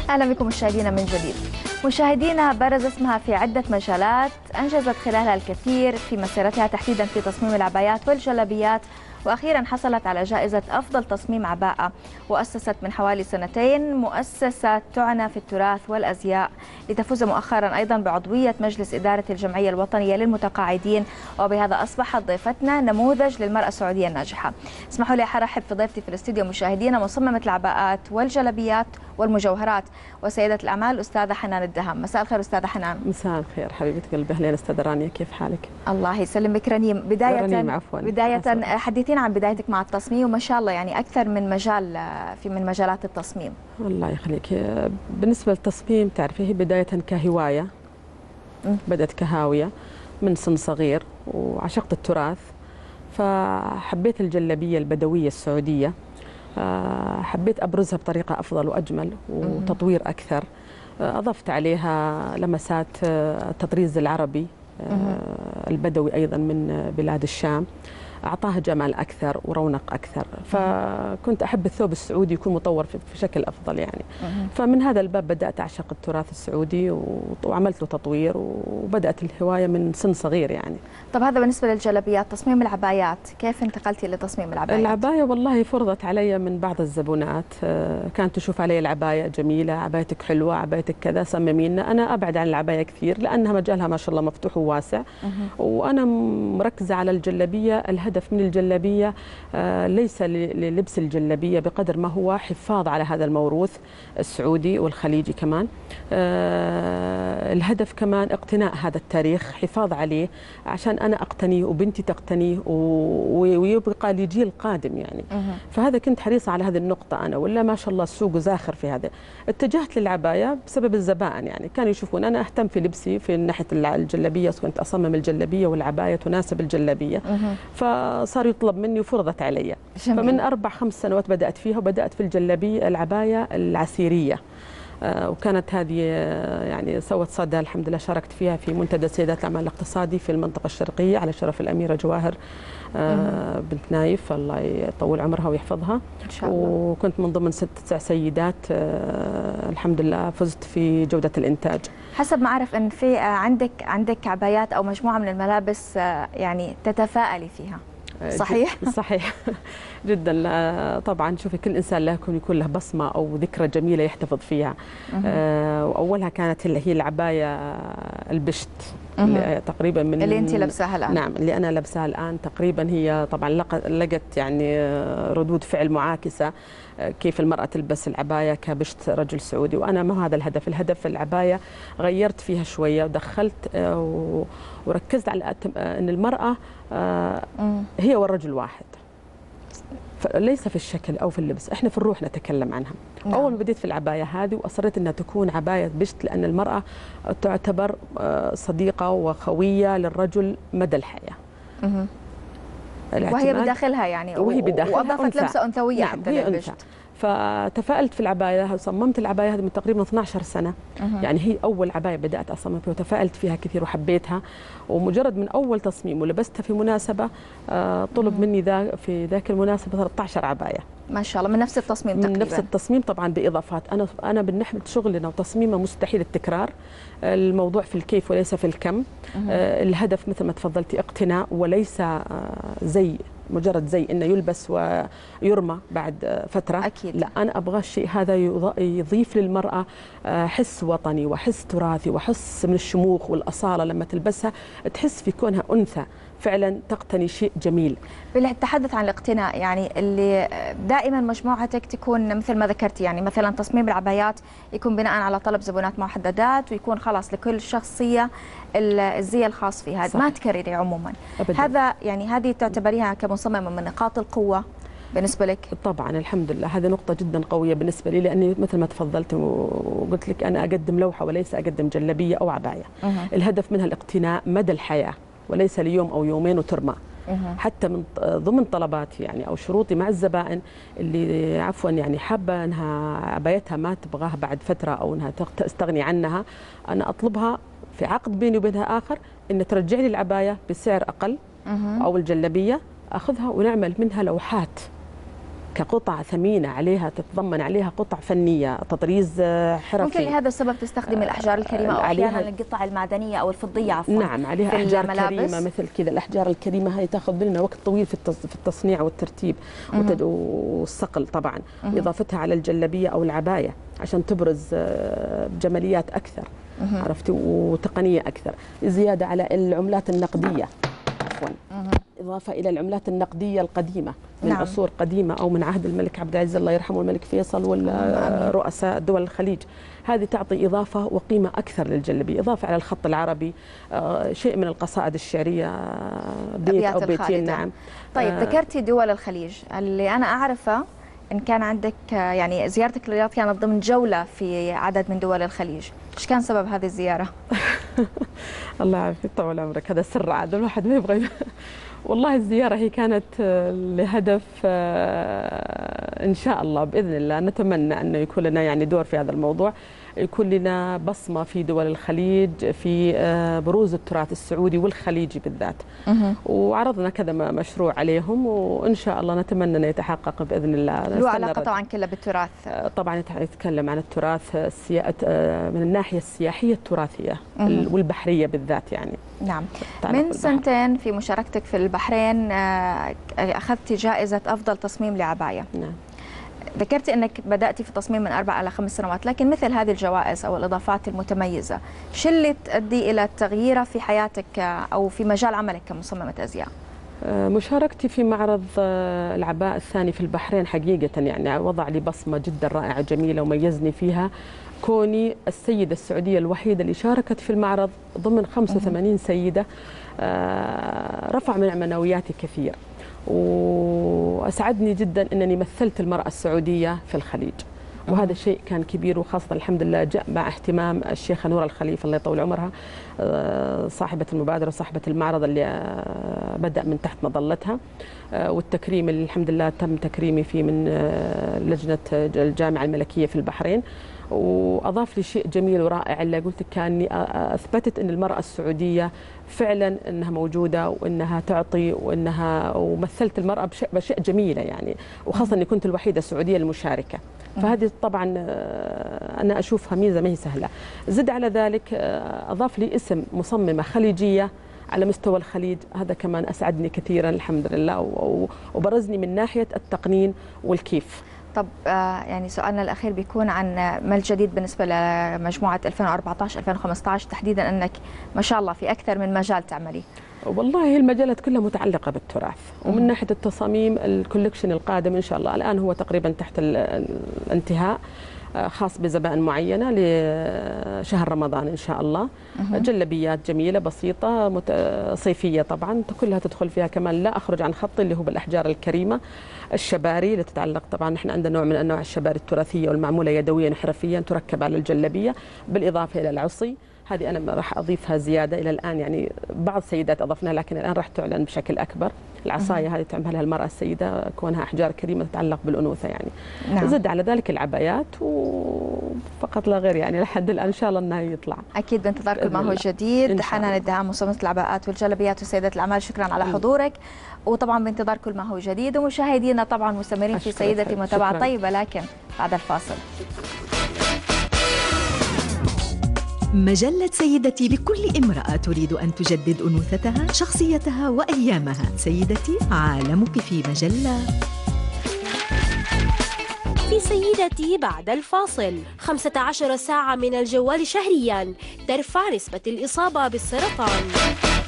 أهلا بكم مشاهدينا من جديد. مشاهدينا، برز اسمها في عدة مجالات أنجزت خلالها الكثير في مسيرتها، تحديدا في تصميم العبايات والجلابيات، وأخيرا حصلت على جائزة أفضل تصميم عباءة. وأسست من حوالي سنتين مؤسسة تعنى في التراث والأزياء، لتفوز مؤخرا أيضا بعضوية مجلس إدارة الجمعية الوطنية للمتقاعدين، وبهذا أصبحت ضيفتنا نموذج للمرأة السعودية الناجحة. اسمحوا لي أرحب في ضيفتي في الاستديو مشاهدينا، مصممة العباءات والجلابيات والمجوهرات وسيدة الأعمال الأستاذة حنان الدهم. مساء الخير أستاذة حنان. مساء الخير حبيبة قلبي. أهلين أستاذة رانيا، كيف حالك؟ الله يسلمك رنيم. بداية حدثينا عن بدايتك مع التصميم، وما شاء الله يعني أكثر من مجال من مجالات التصميم. الله يخليك. بالنسبة للتصميم تعرفي هي بداية كهواية، بدأت كهاوية من سن صغير، وعشقت التراث، فحبيت الجلابية البدوية السعودية، حبيت أبرزها بطريقة أفضل وأجمل وتطوير أكثر. أضفت عليها لمسات التطريز العربي البدوي أيضا من بلاد الشام، أعطاها جمال أكثر ورونق أكثر، فكنت أحب الثوب السعودي يكون مطور في شكل أفضل يعني. فمن هذا الباب بدأت أعشق التراث السعودي وعملت له تطوير، وبدأت الهواية من سن صغير يعني. طب هذا بالنسبة للجلابيات. تصميم العبايات، كيف انتقلتي لتصميم العبايات؟ العباية والله فرضت علي من بعض الزبونات، كانت تشوف علي العباية جميلة، عبايتك حلوة، عبايتك كذا، صممينا. أنا أبعد عن العباية كثير لأنها مجالها ما شاء الله مفتوح وواسع، وأنا مركزة على الجلابية. الهدف من الجلابية ليس للبس الجلابية بقدر ما هو حفاظ على هذا الموروث السعودي والخليجي كمان. الهدف كمان اقتناء هذا التاريخ، حفاظ عليه عشان أنا أقتنيه وبنتي تقتنيه ويبقى لجيل قادم يعني. فهذا كنت حريصة على هذه النقطة أنا، ولا ما شاء الله السوق زاخر في هذا. اتجهت للعباية بسبب الزبائن يعني، كانوا يشوفون أنا أهتم في لبسي في ناحية الجلابية، كنت أصمم الجلابية والعباية تناسب الجلابية، فصار يطلب مني وفرضت علي. فمن 4-5 سنوات بدأت فيها، وبدأت في الجلابية العباية العسيرية، وكانت هذه يعني سوت صدى الحمد لله. شاركت فيها في منتدى سيدات الأعمال الاقتصادي في المنطقة الشرقية على شرف الأميرة جواهر بنت نايف، الله يطول عمرها ويحفظها إن شاء الله. وكنت من ضمن 6-9 سيدات الحمد لله فزت في جودة الإنتاج. حسب ما أعرف أن في عندك عبايات أو مجموعة من الملابس يعني تتفائلي فيها، صحيح؟ صحيح جدا. طبعا شوفي كل انسان له يكون له بصمه او ذكرى جميله يحتفظ فيها. واولها كانت هي العبايه البشت اللي تقريبا من اللي انت لابساها الان. نعم، اللي انا لابساها الان تقريبا هي طبعا لقت يعني ردود فعل معاكسه، كيف المراه تلبس العبايه كبشت رجل سعودي. وانا ما هذا الهدف. الهدف العبايه غيرت فيها شويه ودخلت وركزت على ان المراه هي والرجل واحد، ليس في الشكل أو في اللبس، إحنا في الروح نتكلم عنها. نعم. أول ما بديت في العباية هذه وأصريت أنها تكون عباية بشت، لأن المرأة تعتبر صديقة وخوية للرجل مدى الحياة. وهي بداخلها يعني، وهي بداخلها وأضافت لمسة أنثوية. نعم، حتى للبشت. فتفائلت في العباية، صممت العباية هذه من تقريبا 12 سنة. يعني هي أول عباية بدأت أصمم فيها، وتفائلت فيها كثير وحبيتها. ومجرد من أول تصميم ولبستها في مناسبة طلب مني في ذاك المناسبة 13 عباية. ما شاء الله، من نفس التصميم تقريبا. من نفس التصميم طبعا بإضافات. أنا بالنسبة شغلنا وتصميمه مستحيل التكرار، الموضوع في الكيف وليس في الكم. الهدف مثل ما تفضلتي اقتناء، وليس زي مجرد زي انه يلبس ويرمى بعد فتره. أكيد. لا، انا ابغى الشيء هذا يضيف للمراه حس وطني وحس تراثي وحس من الشموخ والاصاله، لما تلبسها تحس في كونها انثى فعلا تقتني شيء جميل. بالتحدث عن الاقتناء، يعني اللي دائما مجموعتك تكون مثل ما ذكرتي، يعني مثلا تصميم العبايات يكون بناء على طلب زبونات محددات، ويكون خلاص لكل شخصيه الزي الخاص فيها، ما تكرري عموما. أبداً. هذا يعني هذه تعتبريها كمصممه من نقاط القوه بالنسبه لك؟ طبعا الحمد لله، هذه نقطه جدا قويه بالنسبه لي، لاني مثل ما تفضلت وقلت لك انا اقدم لوحه وليس اقدم جلابيه او عبايه. الهدف منها الاقتناء مدى الحياه، وليس ليوم او يومين وترمى. حتى من ضمن طلباتي يعني او شروطي مع الزبائن اللي عفوا يعني حابه انها عبايتها ما تبغاها بعد فتره او انها تستغني عنها، انا اطلبها في عقد بيني وبينها اخر ان ترجع لي العبايه بسعر اقل او الجلابيه، اخذها ونعمل منها لوحات كقطع ثمينة عليها تتضمن عليها قطع فنية، تطريز حرفي. ممكن لهذا السبب تستخدم الأحجار الكريمة أو أحيانا القطع المعدنية أو الفضية عفوا. نعم عليها أحجار كريمة مثل كذا. الأحجار الكريمة هي تأخذ لنا وقت طويل في التصنيع والترتيب والصقل طبعا، وإضافتها على الجلبية أو العباية عشان تبرز بجماليات أكثر، عرفتي، وتقنية أكثر. زيادة على العملات النقدية، عفوا، إضافة إلى العملات النقدية القديمة من عصور قديمة أو من عهد الملك عبد العزيز الله يرحمه والملك فيصل والرؤساء دول الخليج. هذه تعطي إضافة وقيمة أكثر للجلبية، إضافة على الخط العربي، شيء من القصائد الشعرية، بيت أو بيتين. نعم. طيب ذكرتي دول الخليج، اللي أنا أعرفه إن كان عندك يعني زيارتك للرياض كانت ضمن جولة في عدد من دول الخليج، إيش كان سبب هذه الزيارة؟ الله يعافيك، طول عمرك، هذا سر عاد الواحد ما يبغى. والله الزيارة هي كانت لهدف إن شاء الله بإذن الله نتمنى أنه يكون لنا يعني دور في هذا الموضوع، يكون لنا بصمة في دول الخليج في بروز التراث السعودي والخليجي بالذات. وعرضنا كذا مشروع عليهم، وإن شاء الله نتمنى أن يتحقق بإذن الله. له علاقة طبعا كلها بالتراث. طبعا يتكلم عن التراث من الناحية السياحية التراثية والبحرية بالذات يعني. نعم. من سنتين في مشاركتك في البحرين أخذت جائزة أفضل تصميم لعباية. نعم. ذكرتي أنك بدأتي في التصميم من 4 إلى 5 سنوات، لكن مثل هذه الجوائز أو الإضافات المتميزة شو اللي تؤدي إلى التغيير في حياتك أو في مجال عملك كمصممة أزياء؟ مشاركتي في معرض العباء الثاني في البحرين حقيقة يعني وضع لي بصمة جدا رائعة جميلة وميزني فيها، كوني السيدة السعودية الوحيدة اللي شاركت في المعرض ضمن 85 سيدة. رفع من معنوياتي كثير، وأسعدني جدا أنني مثلت المرأة السعودية في الخليج، وهذا الشيء كان كبير، وخاصة الحمد لله جاء مع اهتمام الشيخة نورة الخليفة الله يطول عمرها، صاحبة المبادرة وصاحبة المعرض اللي بدأ من تحت مظلتها، والتكريم اللي الحمد لله تم تكريمي فيه من لجنة الجامعة الملكية في البحرين. وأضاف لي شيء جميل ورائع اللي قلت كأني أثبتت أن المرأة السعودية فعلا أنها موجودة وأنها تعطي ومثلت المرأة بشيء جميلة يعني، وخاصة أني كنت الوحيدة السعودية المشاركة، فهذه طبعا أنا أشوفها ميزة ما هي سهلة. زد على ذلك أضاف لي اسم مصممة خليجية على مستوى الخليج، هذا كمان أسعدني كثيرا الحمد لله، وبرزني من ناحية التقنين والكيف. طب يعني سؤالنا الأخير بيكون عن ما الجديد بالنسبة لمجموعة 2014-2015 تحديدا، أنك ما شاء الله في أكثر من مجال تعملي. والله المجالات كلها متعلقة بالتراث، ومن ناحية التصاميم الكولكشن القادم إن شاء الله الآن هو تقريبا تحت الانتهاء، خاص بزبائن معينة لشهر رمضان إن شاء الله. جلبيات جميلة بسيطة صيفية طبعا كلها تدخل فيها، كمان لا أخرج عن خطي اللي هو بالأحجار الكريمة. الشباري اللي تتعلق طبعا نحن عندنا نوع من أنواع الشباري التراثية والمعمولة يدويا حرفيا تركب على الجلبية، بالإضافة إلى العصي، هذه أنا راح أضيفها زيادة إلى الآن، يعني بعض السيدات أضفناها لكن الآن راح تعلن بشكل أكبر. العصاية هذه تعملها المرأة السيدة كونها أحجار كريمة تتعلق بالأنوثة يعني. نعم. زد على ذلك العبايات وفقط لا غير يعني لحد الآن إن شاء الله أنها يطلع. أكيد بانتظار كل ما هو جديد. حنان الدهام مصممة العباءات والجلبيات وسيدات الأعمال، شكرا على حضورك، وطبعا بانتظار كل ما هو جديد، ومشاهدينا طبعا مستمرين في سيدتي متابعة طيبة، لكن بعد الفاصل. مجلة سيدتي لكل امرأة تريد أن تجدد أنوثتها، شخصيتها وأيامها. سيدتي عالمك في مجلة. في سيدتي بعد الفاصل، 15 ساعة من الجوال شهرياً ترفع نسبة الإصابة بالسرطان.